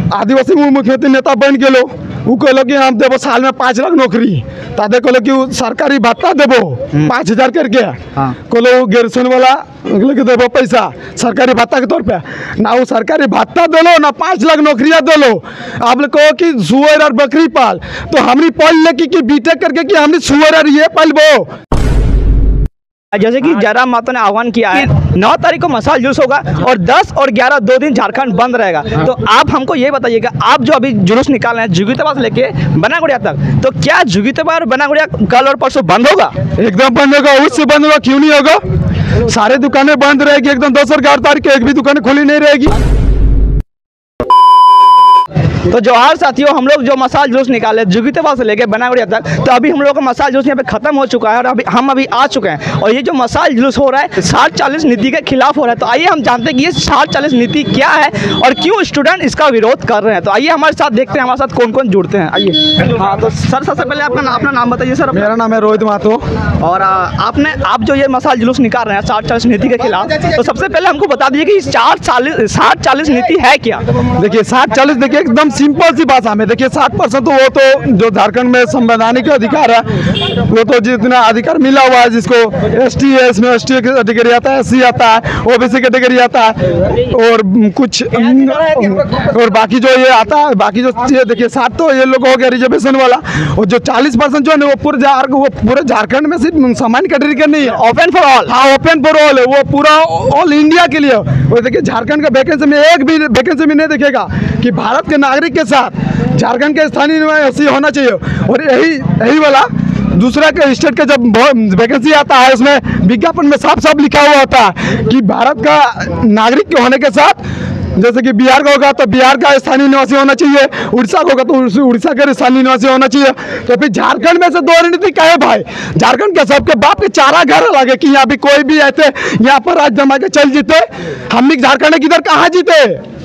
आदिवासी मुख्यमंत्री नेता बन गेलो, वो कहलो कि हम देवो साल में 5 लाख नौकरी, तादे कहलो कि सरकारी भत्ता देवो 5,000 करके, कहलो ग्रेजुएशन वाला के देवो पैसा सरकारी भत्ता के तौर पे, ना वो सरकारी भत्ता देलो ना 5 लाख नौकरियां देलो। आप लोग कहो कि सुअर और बकरी पाल, तो हमने पढ़ ले कि बीटेक करके कि हमने सुअर और ये पालबो। जैसे कि जयराम महतो ने आह्वान किया है 9 तारीख को मशाल जुलूस होगा और 10 और 11 2 दिन झारखंड बंद रहेगा। तो आप हमको ये बताइएगा, आप जो अभी जुलूस निकाल रहे हैं जुगितवा से लेके बनागुड़िया तक, तो क्या जुगितवा और बनागुड़िया कल और परसों बंद होगा? एकदम बंद होगा। उससे बंद होगा क्यों नहीं होगा? सारे दुकानें बंद रहेगी एकदम। 10 और 11 तारीख को एक भी दुकान खुली नहीं रहेगी। तो जोहार साथियों, हम लोग जो मशाल जुलूस निकाले जुगितवा से लेके बनागुड़िया तक, तो अभी हम लोग का मशाल जुलूस यहाँ पे खत्म हो चुका है और अभी आ चुके हैं। और ये जो मशाल जुलूस हो रहा है 60-40 नीति के खिलाफ हो रहा है। तो आइए हम जानते हैं कि ये 60-40 नीति क्या है और क्यों स्टूडेंट इसका विरोध कर रहे हैं। तो आइए हमारे साथ देखते हैं हमारे साथ कौन कौन जुड़ते हैं। आइए। हाँ, तो सर सबसे पहले अपना नाम बताइए सर। मेरा नाम है रोहित महतो। और आप जो ये मशाल जुलूस निकाल रहे हैं 60-40 नीति के खिलाफ, तो सबसे पहले हमको बता दीजिए कि 60-40 नीति है क्या? देखिए 60-40 देखिए एकदम सिंपल सी भाषा में देखिए 60% तो वो तो जो झारखंड में संवैधानिक अधिकार है, वो तो जितना अधिकार मिला हुआ है, जिसको ST है, इसमें ST कैटेगरी आता है, SC आता है, OBC कैटेगरी आता है और कुछ और बाकी जो ये आता है, बाकी जो देखिए 7 तो ये लोग हो गया रिजर्वेशन वाला। और जो 40% जो है वो पूरे झारखंड में सिर्फ सामान्य कैटेगरी का नहीं है, ओपन फॉर ऑल। हाँ, ओपन फॉर ऑल है, वो पूरा ऑल इंडिया के लिए। और देखिए झारखंड का वैकेंसी में एक भी वैकेंसी में नहीं दिखेगा कि भारत के नागरिक के साथ झारखंड के स्थानीय निवासी होना चाहिए। और यही वाला दूसरा के स्टेट का जब वैकेंसी आता है, उसमें विज्ञापन में साफ साफ लिखा हुआ होता है कि भारत का नागरिक के होने के साथ, जैसे कि बिहार का होगा तो बिहार का स्थानीय निवासी होना चाहिए, उड़ीसा का होगा तो उड़ीसा का स्थानीय निवासी होना चाहिए। तो फिर झारखंड में से 2 रणनीति क्या है भाई? झारखंड के सबके बाप के 4 घर लगे कि यहाँ भी कोई भी ऐसे यहाँ पर राज जमा के चल जीते। हम झारखंड किधर कहाँ जीते?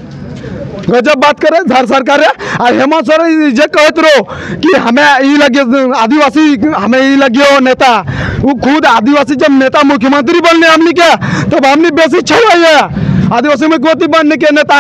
गजब बात करे झार सरकार है। और हेमंत सोरेन ये कहते रहो कि हमें ये लगे आदिवासी, हमें ये लगे हो नेता, वो खुद आदिवासी जब नेता मुख्यमंत्री बनने हमने क्या, तब हमने बेसी छुड़ाई है आदिवासी मुख्यमंत्री बनने के नेता।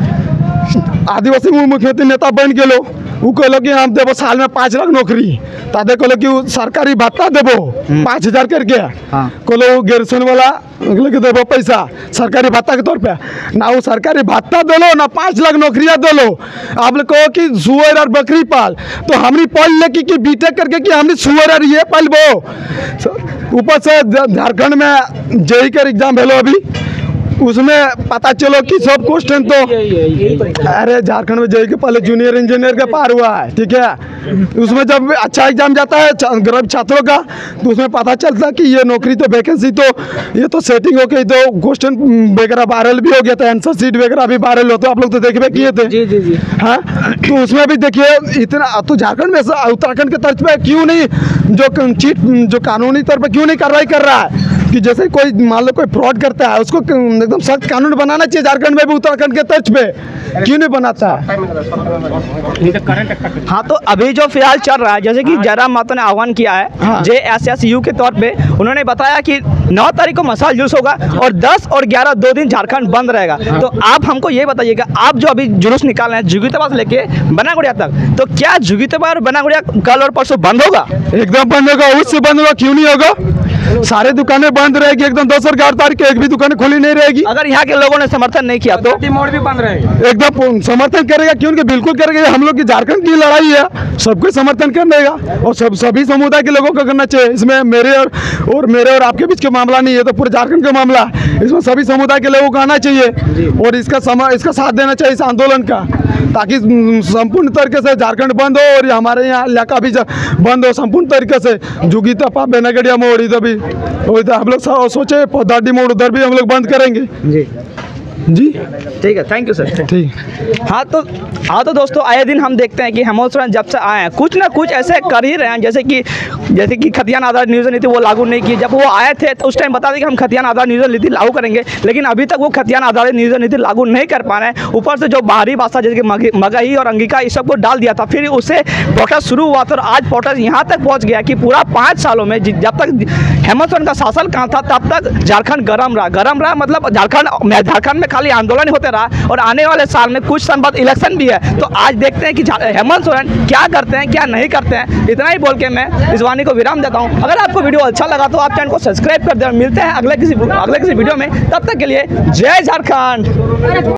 आदिवासी मुख्यमंत्री नेता बन गेलो, वो कहलो कि हम देवो साल में 5 लाख नौकरी, तादे कहलो कि सरकारी भत्ता देवो 5,000 करके, कहलो ग्रेजुएशन वाला के देवो पैसा सरकारी भत्ता के तौर पे, ना वो सरकारी भत्ता देलो ना 5 लाख नौकरियां देलो। आप लोग कहो कि सुअर और बकरी पाल, तो हमने पढ़ ले कि बीटेक करके कि हमने सुअर और ये पालबो। ऊपर से झारखंड में JEE का एग्जाम भेलो अभी, उसमें पता चलो कि सब क्वेश्चन तो अरे झारखंड में JEE के पहले जूनियर इंजीनियर का पार हुआ है, ठीक है। उसमें जब अच्छा एग्जाम जाता है गरीब छात्रों का, तो उसमें पता चलता है कि ये नौकरी तो वैकेंसी तो ये तो सेटिंग हो गई, तो क्वेश्चन वगैरह वायरल भी हो गया था, आंसर शीट वगैरह भी वायरल होते, आप लोग तो देखबे किए थे। जी। हाँ, तो उसमें भी देखिए इतना तो झारखंड में उत्तराखंड के तर्ज पे क्यों नहीं जो कानूनी तौर पर क्यों नहीं कार्रवाई कर रहा है कि जैसे कोई मान लो कोई फ्रॉड करता है उसको एकदम सख्त कानून बनाना चाहिए। झारखंड में भी उत्तराखंड के तर्ज पे क्यों नहीं बनाता है? हाँ, तो अभी जो फिलहाल चल रहा है, जैसे कि जयराम महतो ने आह्वान किया है JSSU के तौर पे, उन्होंने बताया कि 9 तारीख को मशाल जुलूस होगा और 10 और 11 2 दिन झारखंड बंद रहेगा। तो आप हमको ये बताइएगा, आप जो अभी जुलूस निकाल रहे हैं जुगितवा से लेके बनागुड़िया तक, तो क्या जुगितवा और बनागुड़िया कल और परसों बंद होगा? एकदम बंद होगा। उससे बंद होगा क्यों नहीं होगा? सारे दुकानें बंद रहेगी एकदम। 10 और 11 तारीख को एक भी दुकान खुली नहीं रहेगी। अगर यहाँ के लोगों ने समर्थन नहीं किया तो मोड़ भी बंद रहेगा। एकदम समर्थन करेगा, क्यों? बिल्कुल करेगा। हम लोग की झारखंड की लड़ाई है, सबको समर्थन करेगा और सभी समुदाय के लोगों को करना चाहिए। इसमें मेरे और आपके बीच का मामला नहीं है, तो पूरे झारखंड का मामला है। इसमें सभी समुदाय के लोगों को आना चाहिए और इसका साथ देना चाहिए इस आंदोलन का, ताकि संपूर्ण तरीके से झारखंड बंद हो और हमारे यहाँ इलाका भी बंद हो संपूर्ण तरीके से। जुगितवा बेनागढ़िया मोड़ इधर भी हम लोग सोचे पौधाडी मोड़ उधर भी हम लोग बंद करेंगे। जी ठीक है, थैंक यू सर। ठीक। हाँ तो दोस्तों, आए दिन हम देखते हैं कि हेमंत सोरेन जब से आए हैं कुछ ना कुछ ऐसे कर ही रहे हैं, जैसे कि जैसे कि खतियान आधारित नियोजन नीति वो लागू नहीं की। जब वो आए थे तो उस टाइम बता दें कि हम खतियान आधारित नियोजन नीति लागू करेंगे, लेकिन अभी तक वो खतियान आधारित नियोजन नीति लागू नहीं कर पा रहे हैं। ऊपर से जो बाहरी भाषा जैसे कि मगही और अंगिका इस सबको डाल दिया था, फिर उससे प्रोटेस्ट शुरू हुआ था और आज प्रोटेस्ट यहाँ तक पहुँच गया कि पूरा 5 सालों में जब तक हेमंत सोरेन का शासन कहाँ था तब तक झारखंड गरम रहा मतलब झारखंड में खाली आंदोलन होते रहा। और आने वाले साल में कुछ समय बाद इलेक्शन भी है, तो आज देखते हैं कि हेमंत सोरेन क्या करते हैं क्या नहीं करते हैं। इतना ही बोल के मैं इस वाणी को विराम देता हूं। अगर आपको वीडियो अच्छा लगा तो आप चैनल को सब्सक्राइब कर दें। मिलते हैं अगले किसी वीडियो में, तब तक के लिए जय झारखंड।